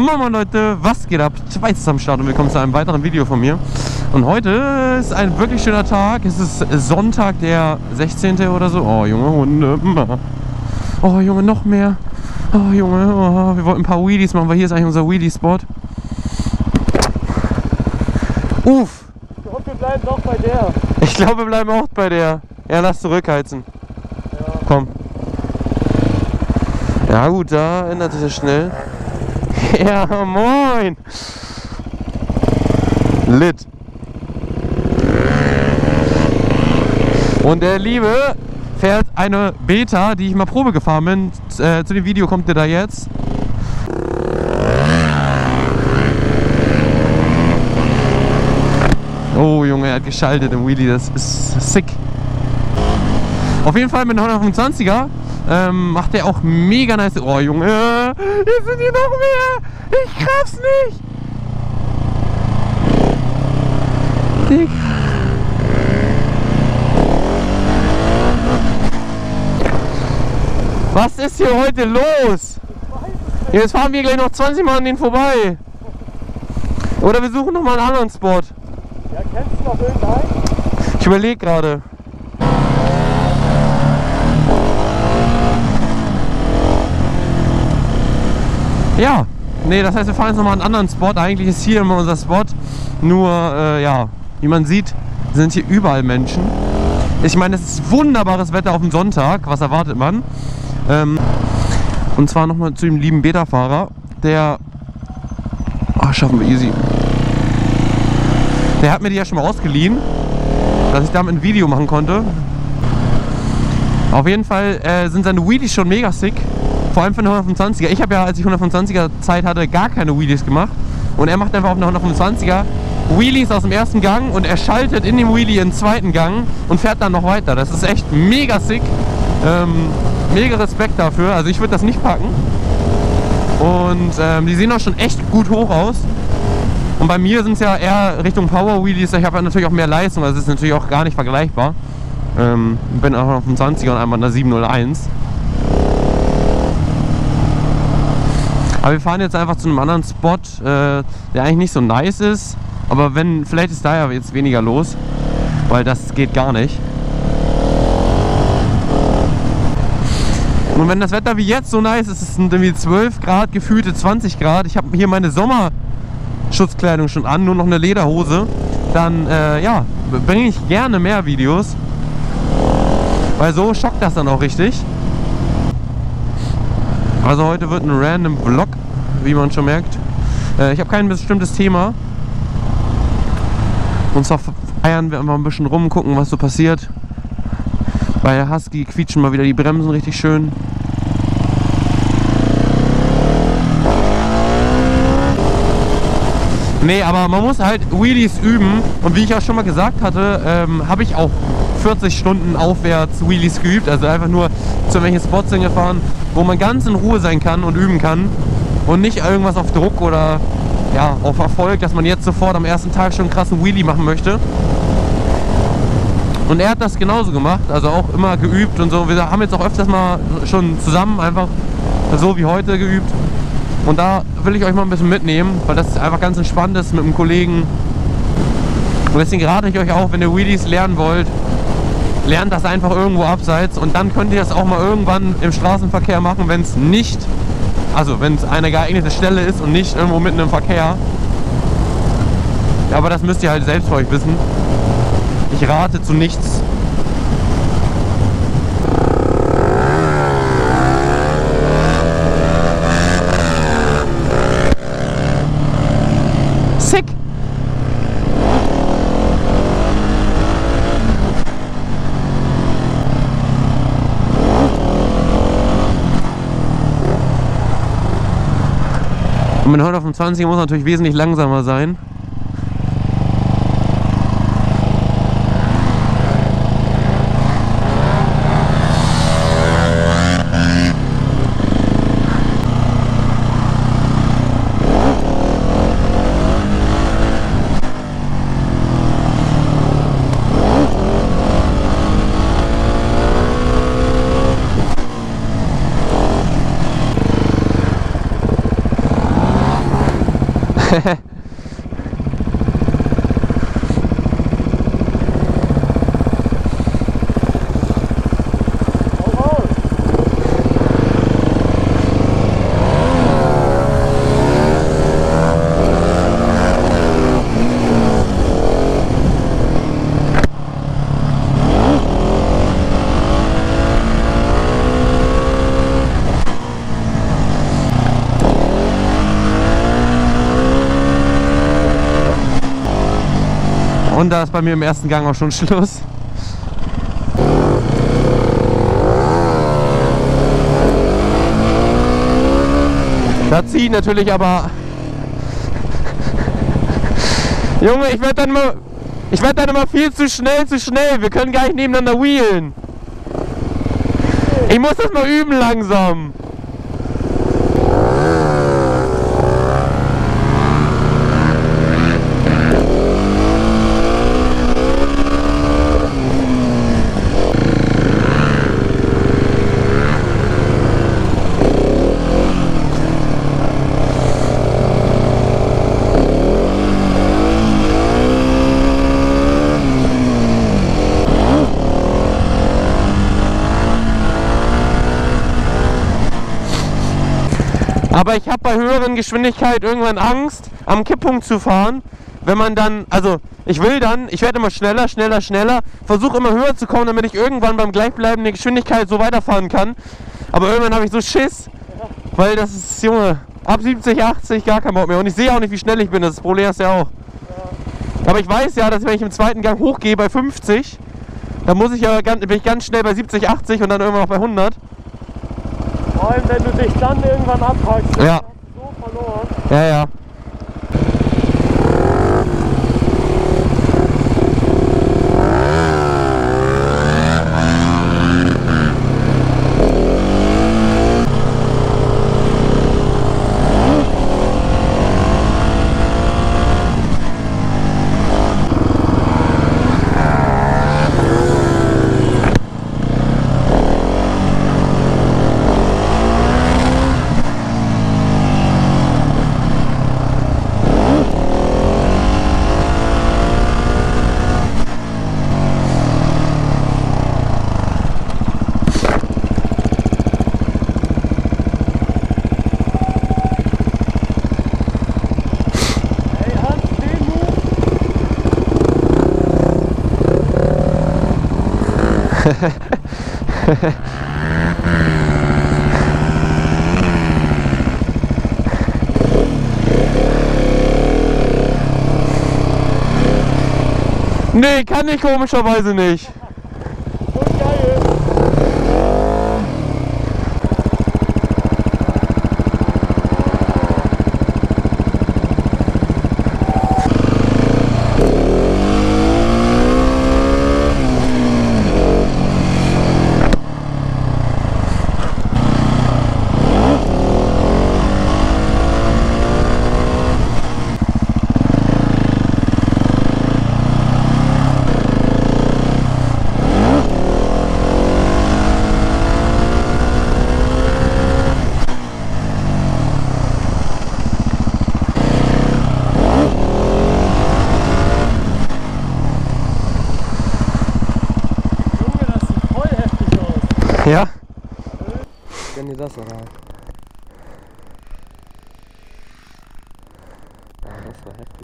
Moin Leute, was geht ab? Schweiz am Start und willkommen zu einem weiteren Video von mir. Und heute ist ein wirklich schöner Tag. Es ist Sonntag, der 16. oder so. Oh Junge, Hunde. Oh Junge, noch mehr. Oh Junge, oh, wir wollten ein paar Wheelies machen, weil hier ist eigentlich unser Wheelie-Spot. Uff. Ich glaube, wir bleiben doch bei der. Ich glaube, wir bleiben auch bei der. Ja, lass zurückheizen. Ja. Komm. Ja gut, da ändert sich das schnell. Ja, moin! Lit. Und der Liebe fährt eine Beta, die ich mal Probe gefahren bin. Zu dem Video kommt ihr da jetzt. Oh Junge, er hat geschaltet im Wheelie, das ist sick. Auf jeden Fall mit einem 125er macht er auch mega nice. Oh Junge, jetzt sind hier noch mehr. Ich raff's nicht. Was ist hier heute los? Jetzt fahren wir gleich noch 20 Mal an den vorbei. Oder wir suchen noch mal einen anderen Spot. Ja, kennst du noch irgendeinen? Ich überlege gerade. Ja, nee, das heißt, wir fahren jetzt nochmal einen anderen Spot. Eigentlich ist hier immer unser Spot. Nur, ja, wie man sieht, sind hier überall Menschen. Ich meine, es ist wunderbares Wetter auf dem Sonntag. Was erwartet man? Und zwar nochmal zu dem lieben Beta-Fahrer, der... Oh, schaffen wir easy. Der hat mir die ja schon mal ausgeliehen, dass ich damit ein Video machen konnte. Auf jeden Fall sind seine Wheelies schon mega sick. Vor allem für eine 125er. Ich habe ja, als ich 125er Zeit hatte, gar keine Wheelies gemacht. Und er macht einfach auf eine 125er Wheelies aus dem ersten Gang und er schaltet in dem Wheelie in den zweiten Gang und fährt dann noch weiter. Das ist echt mega sick. Mega Respekt dafür. Also ich würde das nicht packen. Und die sehen auch schon echt gut hoch aus. Und bei mir sind es ja eher Richtung Power Wheelies. Ich habe ja natürlich auch mehr Leistung. Also es ist natürlich auch gar nicht vergleichbar. Ich bin auch auf dem 20er und einmal in der 701. Aber wir fahren jetzt einfach zu einem anderen Spot, der eigentlich nicht so nice ist. Aber wenn, vielleicht ist da ja jetzt weniger los, weil das geht gar nicht. Und wenn das Wetter wie jetzt so nice ist, es sind irgendwie 12 Grad, gefühlte 20 Grad. Ich habe hier meine Sommerschutzkleidung schon an, nur noch eine Lederhose. Dann, ja, bringe ich gerne mehr Videos. Weil so schockt das dann auch richtig. Also heute wird ein random Vlog, wie man schon merkt. Ich habe kein bestimmtes Thema. Und zwar feiern wir einfach ein bisschen rum, gucken, was so passiert. Bei der Husky quietschen mal wieder die Bremsen richtig schön. Nee, aber man muss halt Wheelies üben. Und wie ich auch schon mal gesagt hatte, habe ich auch 40 Stunden aufwärts Wheelies geübt. Also einfach nur zu welchen Spots hingefahren, wo man ganz in Ruhe sein kann und üben kann. Und nicht irgendwas auf Druck oder ja, auf Erfolg, dass man jetzt sofort am ersten Tag schon einen krassen Wheelie machen möchte. Und er hat das genauso gemacht, also auch immer geübt und so. Wir haben jetzt auch öfters mal schon zusammen einfach so wie heute geübt. Und da will ich euch mal ein bisschen mitnehmen, weil das einfach ganz entspannt ist mit einem Kollegen. Und deswegen rate ich euch auch, wenn ihr Wheelies lernen wollt, lernt das einfach irgendwo abseits. Und dann könnt ihr das auch mal irgendwann im Straßenverkehr machen, wenn es nicht, also wenn es eine geeignete Stelle ist und nicht irgendwo mitten im Verkehr. Aber das müsst ihr halt selbst für euch wissen. Ich rate zu nichts. Sick! Und mit 125 muss natürlich wesentlich langsamer sein. Und da ist bei mir im ersten Gang auch schon Schluss. Da zieht natürlich aber... Junge, ich werde dann immer viel zu schnell. Wir können gar nicht nebeneinander wheelen. Ich muss das mal üben langsam. Aber ich habe bei höheren Geschwindigkeit irgendwann Angst, am Kipppunkt zu fahren. Wenn man dann, also ich werde immer schneller, versuche immer höher zu kommen, damit ich irgendwann beim gleichbleibenden Geschwindigkeit so weiterfahren kann. Aber irgendwann habe ich so Schiss, weil das ist, Junge, ab 70, 80 gar kein Bock mehr. Und ich sehe auch nicht, wie schnell ich bin, das Problem ist ja auch. Aber ich weiß ja, dass wenn ich im zweiten Gang hochgehe bei 50, dann bin ich ganz schnell bei 70, 80 und dann irgendwann noch bei 100. Vor allem, wenn du dich dann irgendwann abhackst, ja. hast du so verloren. Ja, ja. Nee, kann ich komischerweise nicht. So geil. Ja? Gönn dir das, oder? Ah, das war heftig.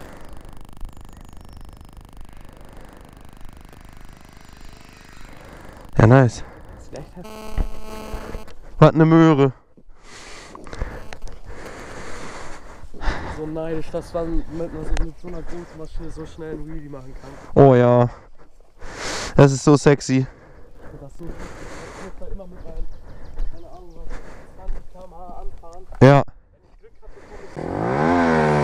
Ja, nice. Das ist echt heftig. Was eine Möhre. So neidisch, dass man mit so einer großen Maschine so schnell einen Wheelie machen kann. Oh ja. Das ist so sexy. Das so, ich muss da immer mit rein, keine Ahnung was, 20 km/h anfahren. Ja. Wenn ich Glück habe,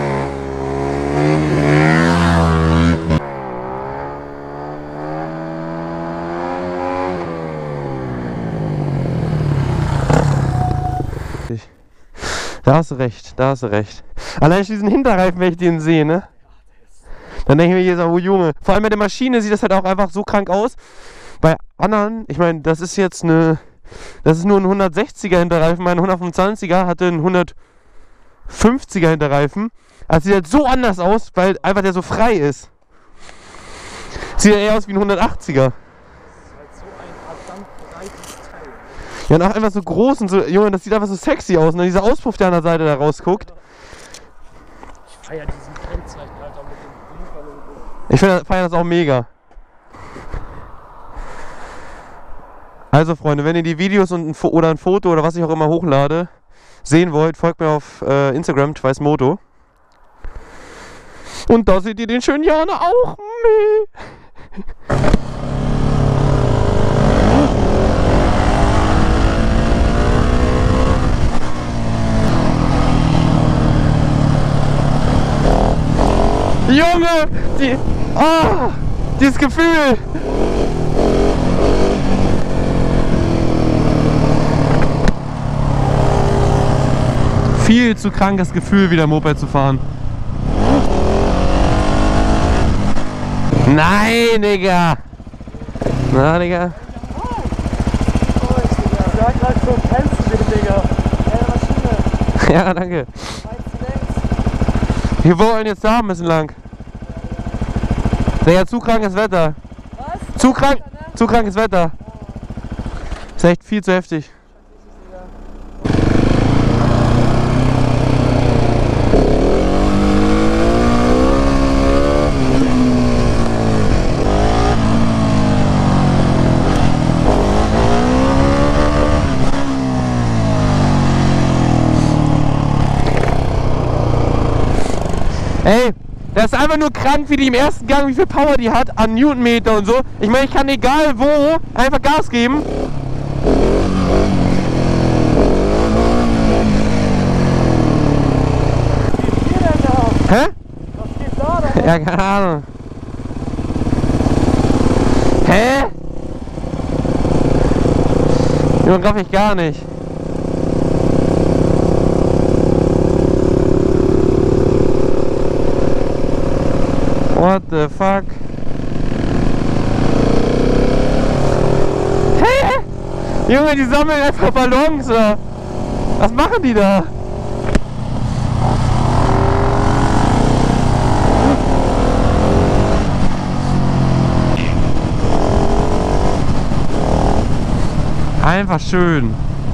Da hast du recht, da hast du recht. Allein diesen Hinterreifen, wenn ich den sehe, ne? Dann denke ich mir jetzt auch, oh Junge. Vor allem bei der Maschine sieht das halt auch einfach so krank aus. Bei anderen, ich meine, das ist nur ein 160er Hinterreifen. Mein 125er hatte einen 50er Hinterreifen. Das sieht halt so anders aus, weil einfach der so frei ist. Sieht ja eher aus wie ein 180er. Das ist halt so ein verdammt breites Teil. Ja, und auch einfach so groß und so, Junge, das sieht einfach so sexy aus. Und dieser Auspuff, der an der Seite da rausguckt. Ich feier diesen Kennzeichen, Alter, mit dem Blinkern und so. Ich feiere das auch mega. Also Freunde, wenn ihr die Videos und oder ein Foto oder was ich auch immer hochlade, sehen wollt, folgt mir auf Instagram, TwiceMoto. Und da seht ihr den schönen Jana auch. Junge, dieses Gefühl. Viel zu krankes Gefühl, wieder Moped zu fahren. Nein, Digga! Na, Digga. Sag halt so, kennst du den, Digga? Maschine. Ja, danke. Wir wollen jetzt da ein bisschen lang. Digga, zu krankes Wetter. Was? Zu krankes Wetter. Ist echt viel zu heftig. Ey, das ist einfach nur krank, wie die im ersten Gang, wie viel Power die hat an Newtonmeter und so. Ich meine, ich kann egal wo einfach Gas geben. Was geht denn da? Hä? Was geht da denn? Ja, keine Ahnung. Hä? Junge, raff ich gar nicht. What the fuck? Hä? Junge, die sammeln einfach Ballons, oder? Was machen die da? Einfach schön.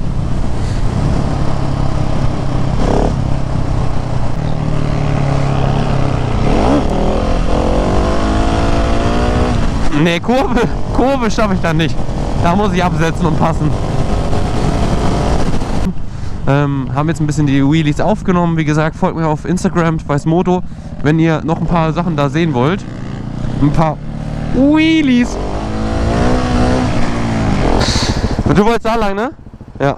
Ne, Kurve schaffe ich dann nicht. Da muss ich absetzen und passen. Haben jetzt ein bisschen die Wheelies aufgenommen. Wie gesagt, folgt mir auf Instagram, TwiceMoto, wenn ihr noch ein paar Sachen da sehen wollt. Ein paar Wheelies. Du wolltest da lang, ne? Ja.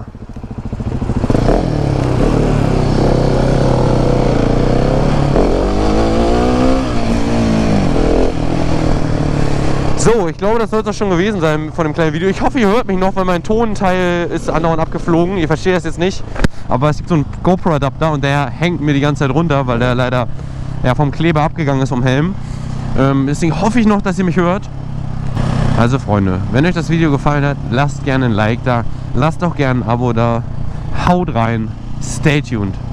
So, ich glaube, das soll es auch schon gewesen sein von dem kleinen Video. Ich hoffe, ihr hört mich noch, weil mein Tonteil ist andauernd abgeflogen. Ihr versteht das jetzt nicht. Aber es gibt so einen GoPro-Adapter und der hängt mir die ganze Zeit runter, weil der leider vom Kleber abgegangen ist vom Helm. Deswegen hoffe ich noch, dass ihr mich hört. Also Freunde, wenn euch das Video gefallen hat, lasst gerne ein Like da. Lasst auch gerne ein Abo da. Haut rein. Stay tuned.